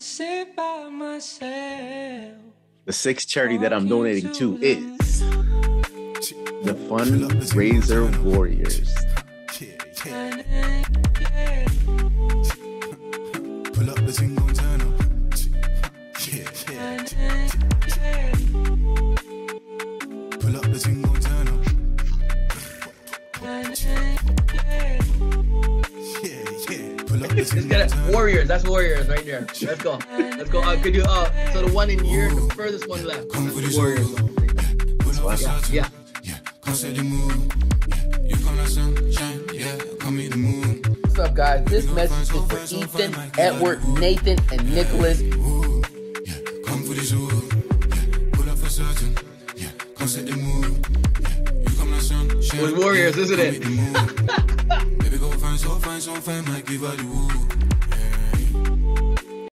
Sit by myself. The sixth charity that I'm donating to is the Fundraiser Warriors. Pull up the single turn up. Pull up the single turn up. Let's get it. Warriors, that's Warriors right there. Let's go. Let's go. Could you so the one in here, the furthest one left. That's Warriors. Yeah. What's up, guys? This message is for Ethan, Edward, Nathan, and Nicholas. Come for this pull up for certain. Come set the mood. You come now, son. With Warriors, isn't it? Baby, go find so fine, might give her the woo.